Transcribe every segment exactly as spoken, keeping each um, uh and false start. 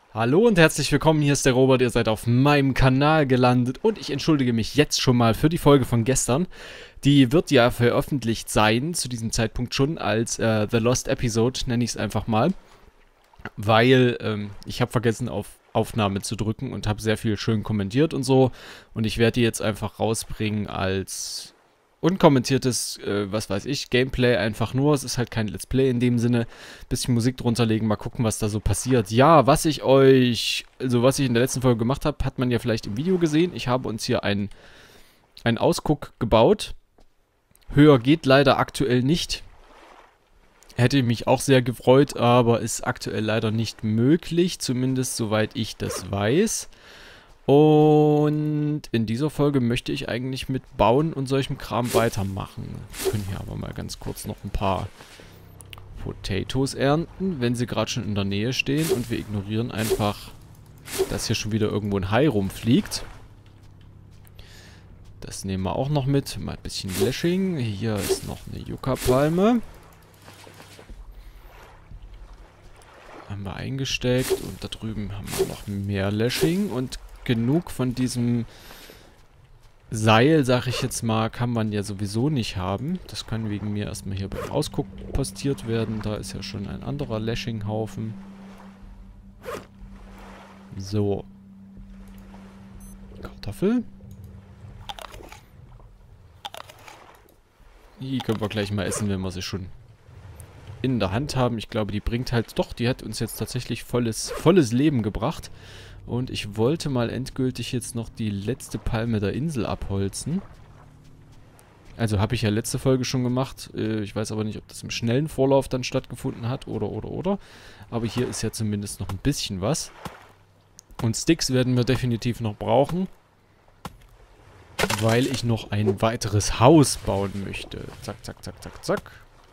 Hallo und herzlich willkommen, hier ist der Robert, ihr seid auf meinem Kanal gelandet und ich entschuldige mich jetzt schon mal für die Folge von gestern. Die wird ja veröffentlicht sein, zu diesem Zeitpunkt schon, als äh, The Lost Episode, nenne ich es einfach mal. Weil ähm, ich habe vergessen auf Aufnahme zu drücken und habe sehr viel schön kommentiert und so. Und ich werde die jetzt einfach rausbringen als unkommentiertes, äh, was weiß ich, Gameplay einfach nur. Es ist halt kein Let's Play in dem Sinne. Bisschen Musik drunter legen, mal gucken, was da so passiert. Ja, was ich euch, also was ich in der letzten Folge gemacht habe, hat man ja vielleicht im Video gesehen. Ich habe uns hier einen, einen Ausguck gebaut. Höher geht leider aktuell nicht. Hätte mich auch sehr gefreut, aber ist aktuell leider nicht möglich, zumindest soweit ich das weiß. Und in dieser Folge möchte ich eigentlich mit Bauen und solchem Kram weitermachen. Wir können hier aber mal ganz kurz noch ein paar Potatoes ernten, wenn sie gerade schon in der Nähe stehen. Und wir ignorieren einfach, dass hier schon wieder irgendwo ein Hai rumfliegt. Das nehmen wir auch noch mit. Mal ein bisschen Lashing. Hier ist noch eine Yucca-Palme. Haben wir eingesteckt. Und da drüben haben wir noch mehr Lashing. Und genug von diesem Seil, sag ich jetzt mal, kann man ja sowieso nicht haben. Das kann wegen mir erstmal hier beim Ausguck postiert werden. Da ist ja schon ein anderer Lashing-Haufen. So. Kartoffel. Die können wir gleich mal essen, wenn wir sie schon in der Hand haben. Ich glaube, die bringt halt doch, die hat uns jetzt tatsächlich volles, volles Leben gebracht. Und ich wollte mal endgültig jetzt noch die letzte Palme der Insel abholzen. Also habe ich ja letzte Folge schon gemacht. Äh, ich weiß aber nicht, ob das im schnellen Vorlauf dann stattgefunden hat oder, oder, oder. Aber hier ist ja zumindest noch ein bisschen was. Und Sticks werden wir definitiv noch brauchen. Weil ich noch ein weiteres Haus bauen möchte. Zack, zack, zack, zack, zack.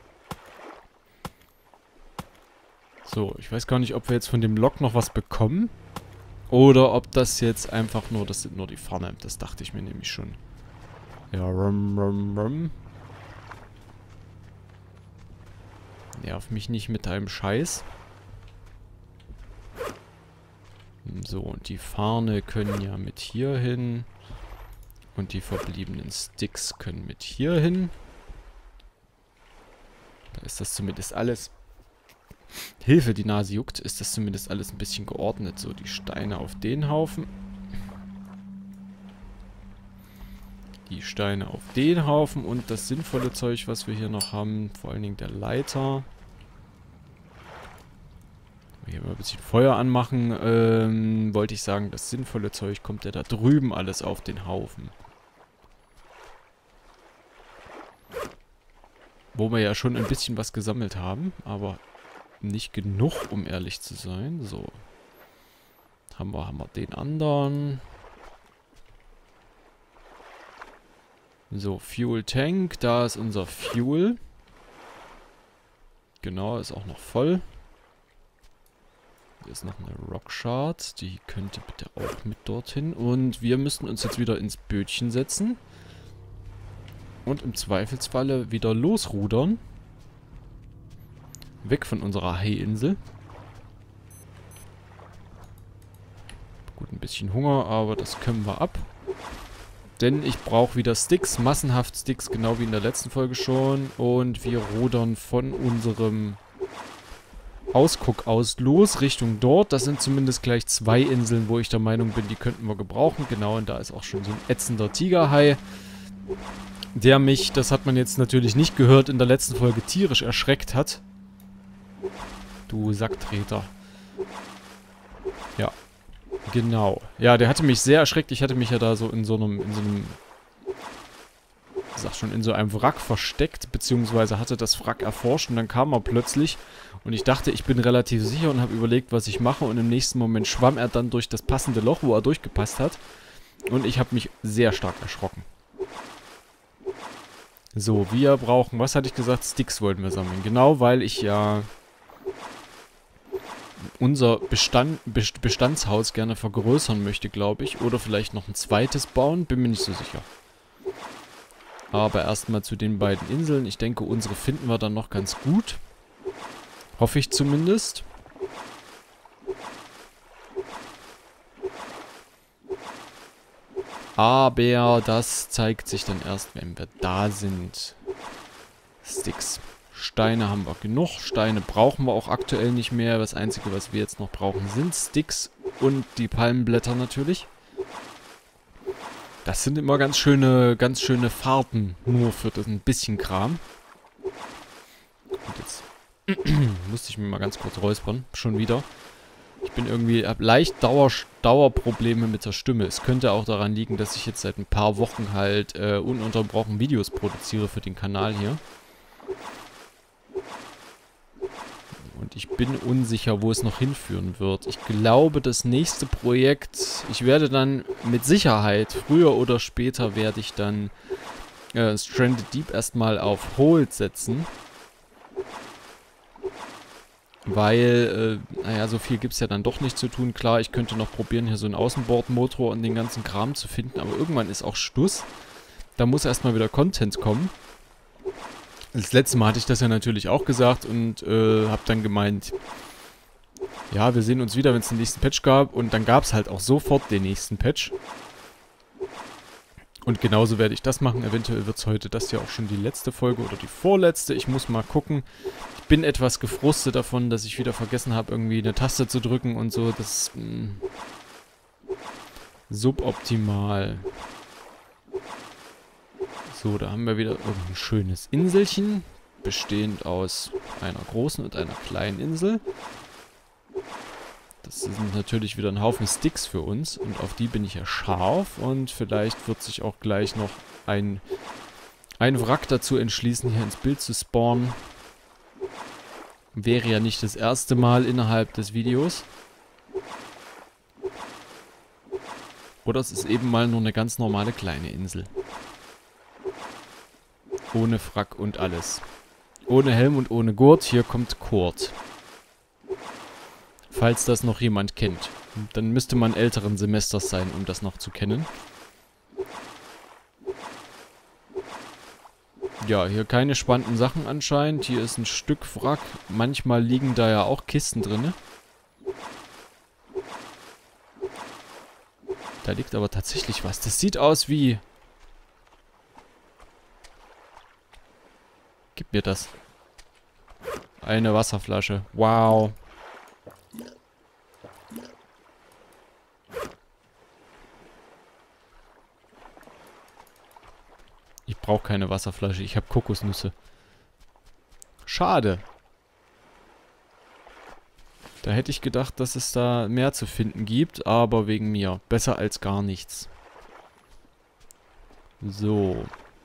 So, ich weiß gar nicht, ob wir jetzt von dem Lok noch was bekommen. Oder ob das jetzt einfach nur, das sind nur die Pfanne. Das dachte ich mir nämlich schon. Ja, rum, rum, rum. Nerv mich nicht mit deinem Scheiß. So, und die Farne können ja mit hier hin. Und die verbliebenen Sticks können mit hier hin. Da ist das zumindest alles... Hilfe, die Nase juckt, ist das zumindest alles ein bisschen geordnet. So, die Steine auf den Haufen. Die Steine auf den Haufen und das sinnvolle Zeug, was wir hier noch haben. Vor allen Dingen der Leiter. Hier mal ein bisschen Feuer anmachen. Ähm, wollte ich sagen, das sinnvolle Zeug kommt ja da drüben alles auf den Haufen. Wo wir ja schon ein bisschen was gesammelt haben, aber... nicht genug, um ehrlich zu sein. So. Haben wir, haben wir den anderen. So, Fuel Tank. Da ist unser Fuel. Genau, ist auch noch voll. Hier ist noch eine Rock Shard. Die könnte bitte auch mit dorthin. Und wir müssen uns jetzt wieder ins Bötchen setzen. Und im Zweifelsfalle wieder losrudern. Weg von unserer Haiinsel. Gut, ein bisschen Hunger, aber das können wir ab. Denn ich brauche wieder Sticks, massenhaft Sticks, genau wie in der letzten Folge schon. Und wir rudern von unserem Ausguck aus los, Richtung dort. Das sind zumindest gleich zwei Inseln, wo ich der Meinung bin, die könnten wir gebrauchen. Genau, und da ist auch schon so ein ätzender Tigerhai, der mich, das hat man jetzt natürlich nicht gehört, in der letzten Folge tierisch erschreckt hat. Du Sacktreter. Ja. Genau. Ja, der hatte mich sehr erschreckt. Ich hatte mich ja da so in so einem, in so einem, ich sag schon, in so einem Wrack versteckt, beziehungsweise hatte das Wrack erforscht und dann kam er plötzlich und ich dachte, ich bin relativ sicher und habe überlegt, was ich mache und im nächsten Moment schwamm er dann durch das passende Loch, wo er durchgepasst hat und ich habe mich sehr stark erschrocken. So, wir brauchen, was hatte ich gesagt? Sticks wollten wir sammeln. Genau, weil ich ja unser Bestand, Bestandshaus gerne vergrößern möchte, glaube ich. Oder vielleicht noch ein zweites bauen, bin mir nicht so sicher. Aber erstmal zu den beiden Inseln. Ich denke, unsere finden wir dann noch ganz gut. Hoffe ich zumindest. Aber das zeigt sich dann erst, wenn wir da sind. Sticks. Steine haben wir genug. Steine brauchen wir auch aktuell nicht mehr. Das Einzige, was wir jetzt noch brauchen, sind Sticks und die Palmenblätter natürlich. Das sind immer ganz schöne, ganz schöne Fahrten, nur für das ein bisschen Kram. Und jetzt musste ich mir mal ganz kurz räuspern. Schon wieder. Ich bin irgendwie, hab leicht Dauer, Dauerprobleme mit der Stimme. Es könnte auch daran liegen, dass ich jetzt seit ein paar Wochen halt äh, ununterbrochen Videos produziere für den Kanal hier. Und ich bin unsicher, wo es noch hinführen wird. Ich glaube, das nächste Projekt, ich werde dann mit Sicherheit, früher oder später werde ich dann äh, Stranded Deep erstmal auf Hold setzen. Weil, äh, naja, so viel gibt es ja dann doch nicht zu tun. Klar, ich könnte noch probieren, hier so einen Außenbordmotor und den ganzen Kram zu finden, aber irgendwann ist auch Schluss. Da muss erstmal wieder Content kommen. Das letzte Mal hatte ich das ja natürlich auch gesagt und äh, habe dann gemeint, ja, wir sehen uns wieder, wenn es den nächsten Patch gab. Und dann gab es halt auch sofort den nächsten Patch. Und genauso werde ich das machen. Eventuell wird es heute das ja auch schon die letzte Folge oder die vorletzte. Ich muss mal gucken. Ich bin etwas gefrustet davon, dass ich wieder vergessen habe, irgendwie eine Taste zu drücken und so. Das ist mh, suboptimal. So, da haben wir wieder irgendein schönes Inselchen, bestehend aus einer großen und einer kleinen Insel. Das sind natürlich wieder ein Haufen Sticks für uns und auf die bin ich ja scharf und vielleicht wird sich auch gleich noch ein, ein Wrack dazu entschließen, hier ins Bild zu spawnen. Wäre ja nicht das erste Mal innerhalb des Videos. Oder es ist eben mal nur eine ganz normale kleine Insel. Ohne Frack und alles. Ohne Helm und ohne Gurt. Hier kommt Kurt. Falls das noch jemand kennt. Dann müsste man älteren Semesters sein, um das noch zu kennen. Ja, hier keine spannenden Sachen anscheinend. Hier ist ein Stück Wrack. Manchmal liegen da ja auch Kisten drin. Da liegt aber tatsächlich was. Das sieht aus wie... Gib mir das. Eine Wasserflasche. Wow. Ich brauche keine Wasserflasche. Ich habe Kokosnüsse. Schade. Da hätte ich gedacht, dass es da mehr zu finden gibt, aber wegen mir. Besser als gar nichts. So.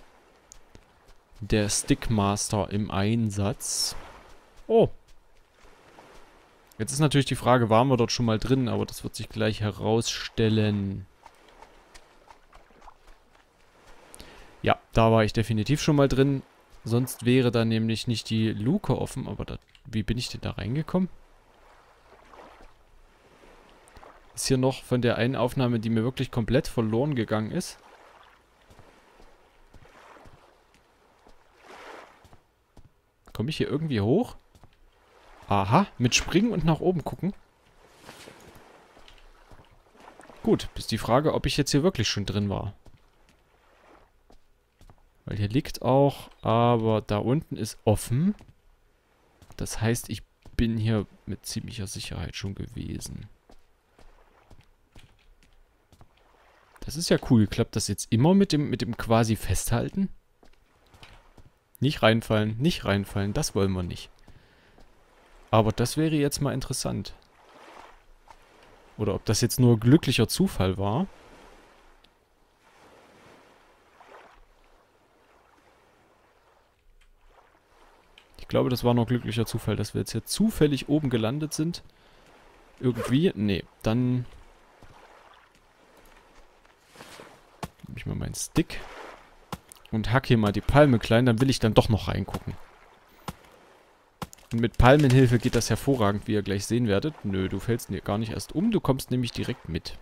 Der Stickmaster im Einsatz. Oh. Jetzt ist natürlich die Frage, waren wir dort schon mal drin, aber das wird sich gleich herausstellen. Ja, da war ich definitiv schon mal drin. Sonst wäre da nämlich nicht die Luke offen, aber da, wie bin ich denn da reingekommen? Ist hier noch von der einen Aufnahme, die mir wirklich komplett verloren gegangen ist. Komme ich hier irgendwie hoch? Aha, mit Springen und nach oben gucken. Gut, ist die Frage, ob ich jetzt hier wirklich schon drin war. Weil hier liegt auch, aber da unten ist offen. Das heißt, ich bin hier mit ziemlicher Sicherheit schon gewesen. Das ist ja cool. Klappt das jetzt immer mit dem, mit dem quasi Festhalten? Nicht reinfallen, nicht reinfallen, das wollen wir nicht. Aber das wäre jetzt mal interessant. Oder ob das jetzt nur glücklicher Zufall war. Ich glaube, das war nur glücklicher Zufall, dass wir jetzt hier zufällig oben gelandet sind. Irgendwie? Nee, dann... nehme ich mal meinen Stick. Und hack hier mal die Palme klein, dann will ich dann doch noch reingucken. Und mit Palmenhilfe geht das hervorragend, wie ihr gleich sehen werdet. Nö, du fällst gar nicht erst um, du kommst nämlich direkt mit.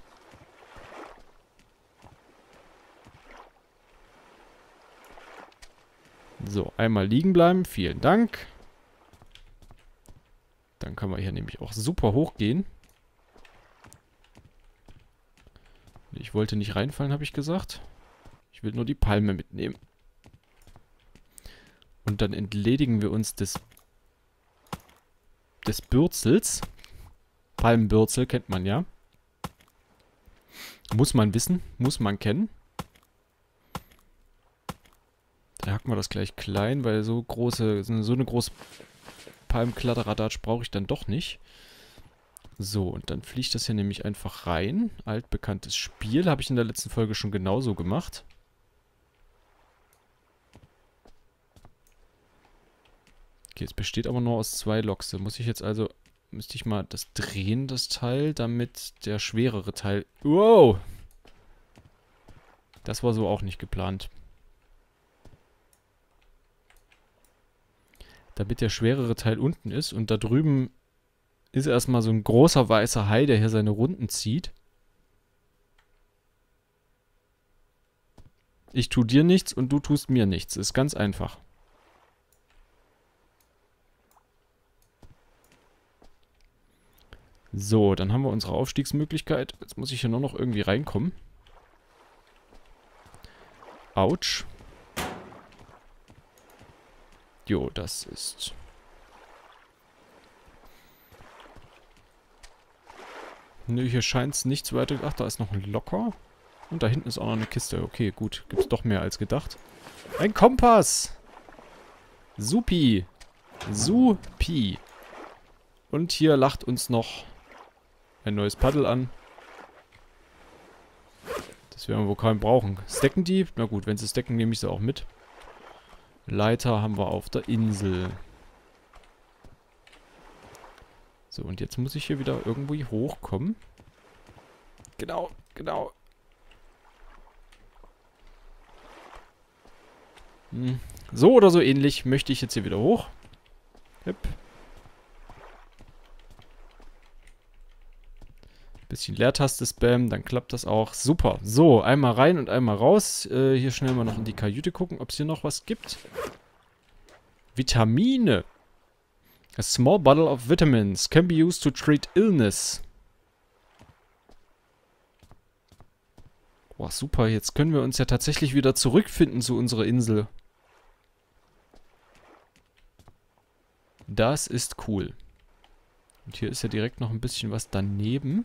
So, einmal liegen bleiben, vielen Dank. Dann können wir hier nämlich auch super hochgehen. Ich wollte nicht reinfallen, habe ich gesagt. Ich will nur die Palme mitnehmen. Und dann entledigen wir uns des, des Bürzels. Palmenbürzel kennt man ja. Muss man wissen, muss man kennen. Da hacken wir das gleich klein, weil so große, so eine große Palmkladderadatsch brauche ich dann doch nicht. So, und dann fliegt das hier nämlich einfach rein. Altbekanntes Spiel, habe ich in der letzten Folge schon genauso gemacht. Okay, es besteht aber nur aus zwei Loks. Da muss ich jetzt also, müsste ich mal das drehen, das Teil, damit der schwerere Teil... Wow! Das war so auch nicht geplant. Damit der schwerere Teil unten ist und da drüben ist erstmal so ein großer weißer Hai, der hier seine Runden zieht. Ich tu dir nichts und du tust mir nichts. Ist ganz einfach. So, dann haben wir unsere Aufstiegsmöglichkeit. Jetzt muss ich hier nur noch irgendwie reinkommen. Autsch. Jo, das ist... Nö, hier scheint es nichts weiter... Ach, da ist noch ein Locker. Und da hinten ist auch noch eine Kiste. Okay, gut. Gibt es doch mehr als gedacht. Ein Kompass! Supi! Supi! Und hier lacht uns noch ein neues Paddel an. Das werden wir wohl kaum brauchen. Stacken die? Na gut, wenn sie stacken, nehme ich sie auch mit. Leiter haben wir auf der Insel. So, und jetzt muss ich hier wieder irgendwie hochkommen. Genau, genau. Hm. So oder so ähnlich möchte ich jetzt hier wieder hoch. Hüpp. Bisschen Leertaste spammen, dann klappt das auch. Super. So, einmal rein und einmal raus. Äh, hier schnell mal noch in die Kajüte gucken, ob es hier noch was gibt. Vitamine. A small bottle of vitamins can be used to treat illness. Boah, super. Jetzt können wir uns ja tatsächlich wieder zurückfinden zu unserer Insel. Das ist cool. Und hier ist ja direkt noch ein bisschen was daneben.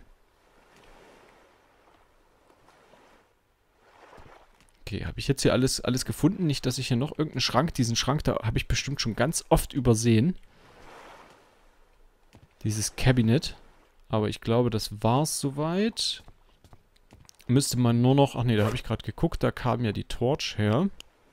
Okay, habe ich jetzt hier alles, alles gefunden? Nicht, dass ich hier noch irgendeinen Schrank... Diesen Schrank, da habe ich bestimmt schon ganz oft übersehen. Dieses Cabinet. Aber ich glaube, das war's soweit. Müsste man nur noch... Ach nee, da habe ich gerade geguckt. Da kam ja die Torch her.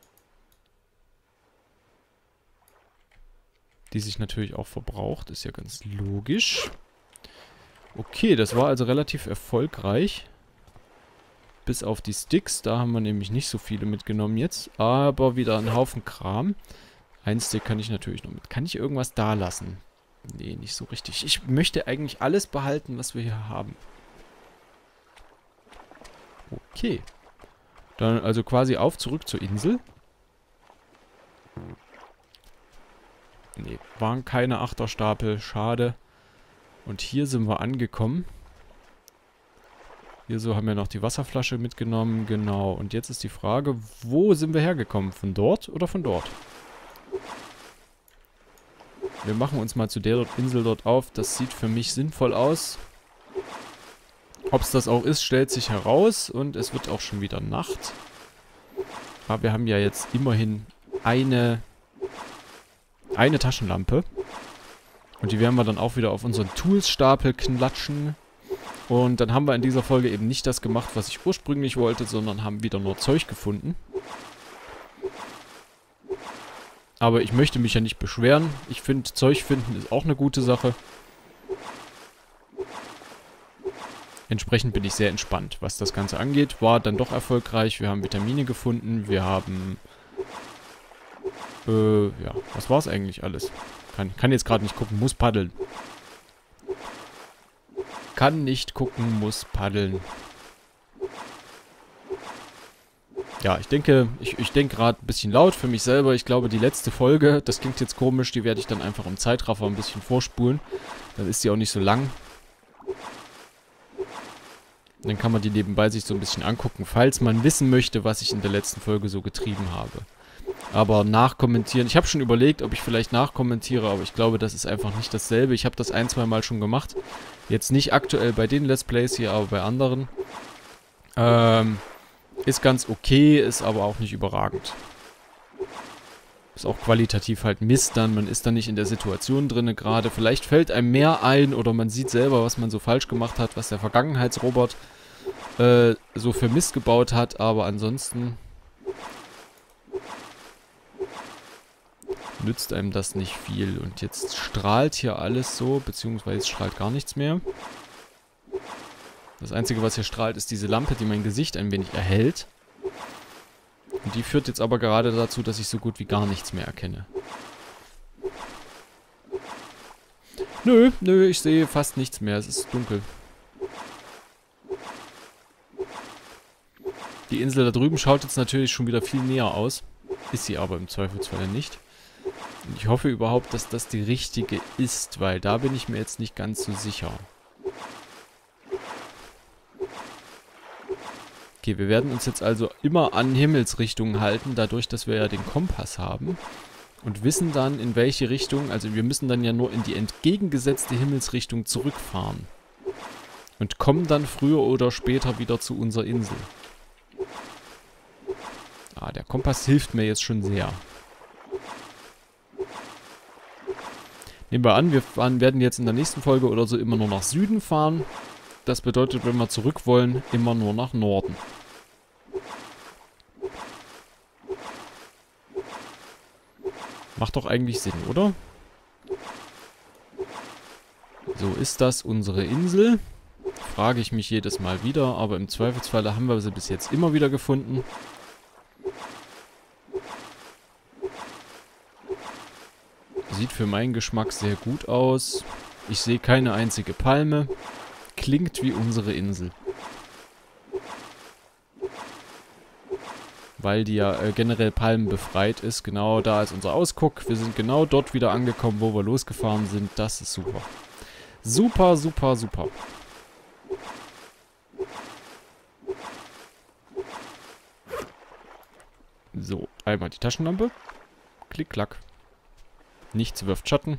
Die sich natürlich auch verbraucht. Ist ja ganz logisch. Okay, das war also relativ erfolgreich. Bis auf die Sticks. Da haben wir nämlich nicht so viele mitgenommen jetzt. Aber wieder ein Haufen Kram. Ein Stick kann ich natürlich noch mit. Kann ich irgendwas da lassen? Nee, nicht so richtig. Ich möchte eigentlich alles behalten, was wir hier haben. Okay. Dann also quasi auf, zurück zur Insel. Nee, waren keine Achterstapel. Schade. Und hier sind wir angekommen. Hier so haben wir noch die Wasserflasche mitgenommen. Genau. Und jetzt ist die Frage, wo sind wir hergekommen? Von dort oder von dort? Wir machen uns mal zu der Insel dort auf. Das sieht für mich sinnvoll aus. Ob es das auch ist, stellt sich heraus. Und es wird auch schon wieder Nacht. Aber wir haben ja jetzt immerhin eine, eine Taschenlampe. Und die werden wir dann auch wieder auf unseren Toolsstapel klatschen. Und dann haben wir in dieser Folge eben nicht das gemacht, was ich ursprünglich wollte, sondern haben wieder nur Zeug gefunden. Aber ich möchte mich ja nicht beschweren. Ich finde, Zeug finden ist auch eine gute Sache. Entsprechend bin ich sehr entspannt, was das Ganze angeht. War dann doch erfolgreich. Wir haben Vitamine gefunden. Wir haben... Äh, ja, was war es eigentlich alles? Kann, kann jetzt gerade nicht gucken, muss paddeln. Kann nicht gucken, muss paddeln. Ja, ich denke, ich, ich denke gerade ein bisschen laut für mich selber. Ich glaube, die letzte Folge, das klingt jetzt komisch, die werde ich dann einfach im Zeitraffer ein bisschen vorspulen. Dann ist die auch nicht so lang. Dann kann man die nebenbei sich so ein bisschen angucken, falls man wissen möchte, was ich in der letzten Folge so getrieben habe. Aber nachkommentieren, ich habe schon überlegt, ob ich vielleicht nachkommentiere, aber ich glaube, das ist einfach nicht dasselbe. Ich habe das ein, zwei Mal schon gemacht. Jetzt nicht aktuell bei den Let's Plays hier, aber bei anderen. Ähm, ist ganz okay, ist aber auch nicht überragend. Ist auch qualitativ halt Mist dann, man ist dann nicht in der Situation drinne gerade. Vielleicht fällt einem mehr ein oder man sieht selber, was man so falsch gemacht hat, was der Vergangenheitsrobot äh, so für Mist gebaut hat, aber ansonsten nützt einem das nicht viel. Und jetzt strahlt hier alles so, beziehungsweise es strahlt gar nichts mehr. Das Einzige, was hier strahlt, ist diese Lampe, die mein Gesicht ein wenig erhält. Und die führt jetzt aber gerade dazu, dass ich so gut wie gar nichts mehr erkenne. Nö, nö, ich sehe fast nichts mehr. Es ist dunkel. Die Insel da drüben schaut jetzt natürlich schon wieder viel näher aus. Ist sie aber im Zweifelsfall nicht. Und ich hoffe überhaupt, dass das die richtige ist, weil da bin ich mir jetzt nicht ganz so sicher. Okay, wir werden uns jetzt also immer an Himmelsrichtungen halten, dadurch, dass wir ja den Kompass haben. Und wissen dann, in welche Richtung, also wir müssen dann ja nur in die entgegengesetzte Himmelsrichtung zurückfahren. Und kommen dann früher oder später wieder zu unserer Insel. Ah, der Kompass hilft mir jetzt schon sehr. Nehmen wir an, wir fahren, werden jetzt in der nächsten Folge oder so immer nur nach Süden fahren. Das bedeutet, wenn wir zurück wollen, immer nur nach Norden. Macht doch eigentlich Sinn, oder? So, ist das unsere Insel? Frage ich mich jedes Mal wieder, aber im Zweifelsfall haben wir sie bis jetzt immer wieder gefunden. Sieht für meinen Geschmack sehr gut aus. Ich sehe keine einzige Palme. Klingt wie unsere Insel. Weil die ja äh, generell palmenbefreit ist. Genau da ist unser Ausguck. Wir sind genau dort wieder angekommen, wo wir losgefahren sind. Das ist super. Super, super, super. So, einmal die Taschenlampe. Klick, klack. Nichts wirft Schatten.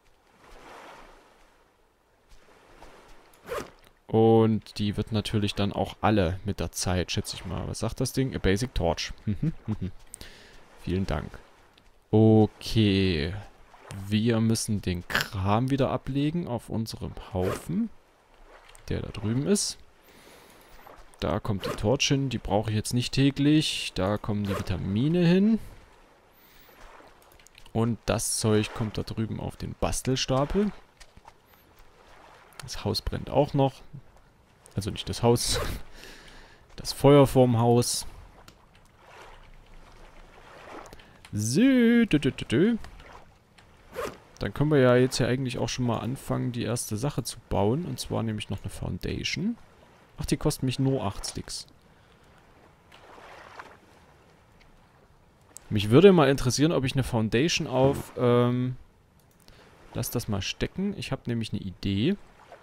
Und die wird natürlich dann auch alle mit der Zeit, schätze ich mal. Was sagt das Ding? A Basic Torch. Vielen Dank. Okay. Wir müssen den Kram wieder ablegen auf unserem Haufen, der da drüben ist. Da kommt die Torch hin. Die brauche ich jetzt nicht täglich. Da kommen die Vitamine hin. Und das Zeug kommt da drüben auf den Bastelstapel. Das Haus brennt auch noch. Also nicht das Haus. Das Feuer vorm Haus. So. Dann können wir ja jetzt ja eigentlich auch schon mal anfangen, die erste Sache zu bauen. Und zwar nämlich noch eine Foundation. Ach, die kostet mich nur acht Sticks. Mich würde mal interessieren, ob ich eine Foundation auf... Ähm, lass das mal stecken. Ich habe nämlich eine Idee.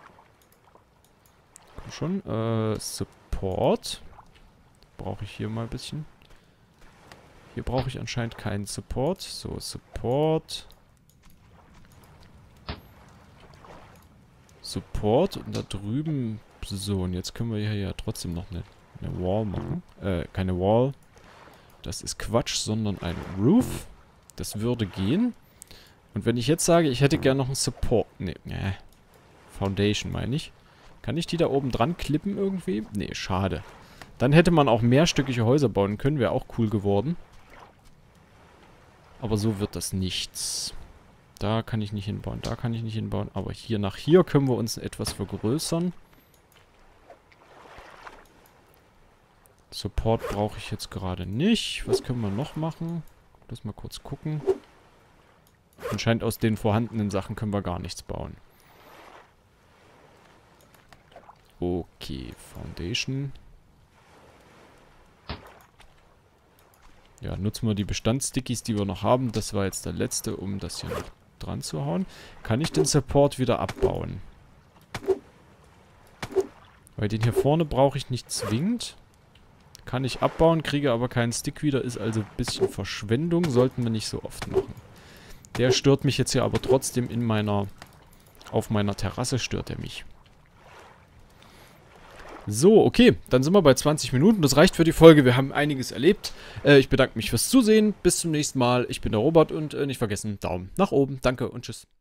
Komm schon. Äh, Support. Brauche ich hier mal ein bisschen. Hier brauche ich anscheinend keinen Support. So, Support. Support. Und da drüben... So, und jetzt können wir hier ja trotzdem noch eine, eine Wall machen. Äh, keine Wall. Das ist Quatsch, sondern ein Roof. Das würde gehen. Und wenn ich jetzt sage, ich hätte gerne noch einen Support... Ne, ne. Foundation meine ich. Kann ich die da oben dran klippen irgendwie? Ne, schade. Dann hätte man auch mehrstöckige Häuser bauen können. Wäre auch cool geworden. Aber so wird das nichts. Da kann ich nicht hinbauen. Da kann ich nicht hinbauen. Aber hier nach hier können wir uns etwas vergrößern. Support brauche ich jetzt gerade nicht. Was können wir noch machen? Lass mal kurz gucken. Anscheinend aus den vorhandenen Sachen können wir gar nichts bauen. Okay, Foundation. Ja, nutzen wir die Bestandsstickies, die wir noch haben. Das war jetzt der letzte, um das hier noch dran zu hauen. Kann ich den Support wieder abbauen? Weil den hier vorne brauche ich nicht zwingend. Kann ich abbauen, kriege aber keinen Stick wieder. Ist also ein bisschen Verschwendung. Sollten wir nicht so oft machen. Der stört mich jetzt hier aber trotzdem in meiner... Auf meiner Terrasse stört er mich. So, okay. Dann sind wir bei zwanzig Minuten. Das reicht für die Folge. Wir haben einiges erlebt. Äh, ich bedanke mich fürs Zusehen. Bis zum nächsten Mal. Ich bin der Robert und äh, nicht vergessen, Daumen nach oben. Danke und tschüss.